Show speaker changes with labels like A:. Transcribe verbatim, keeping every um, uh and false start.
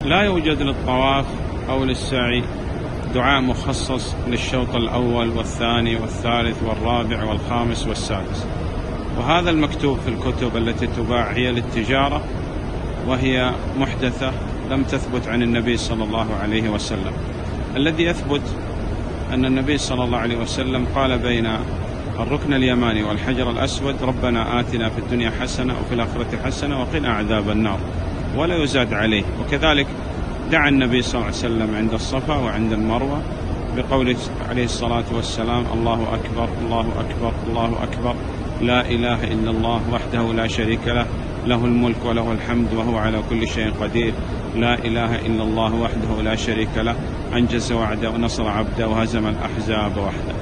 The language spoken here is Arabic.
A: لا يوجد للطواف أو للسعي دعاء مخصص للشوط الأول والثاني والثالث والرابع والخامس والسادس، وهذا المكتوب في الكتب التي تباع هي للتجارة، وهي محدثة لم تثبت عن النبي صلى الله عليه وسلم. الذي يثبت أن النبي صلى الله عليه وسلم قال بين الركن اليماني والحجر الأسود: ربنا آتنا في الدنيا حسنة وفي الآخرة حسنة وقنا عذاب النار، ولا يزاد عليه. وكذلك دعا النبي صلى الله عليه وسلم عند الصفا وعند المروة بقوله عليه الصلاة والسلام: الله أكبر الله أكبر الله أكبر، لا إله إلا الله وحده لا شريك له، له الملك وله الحمد وهو على كل شيء قدير، لا إله إلا الله وحده لا شريك له، أنجز وعده ونصر عبده وهزم الأحزاب وحده.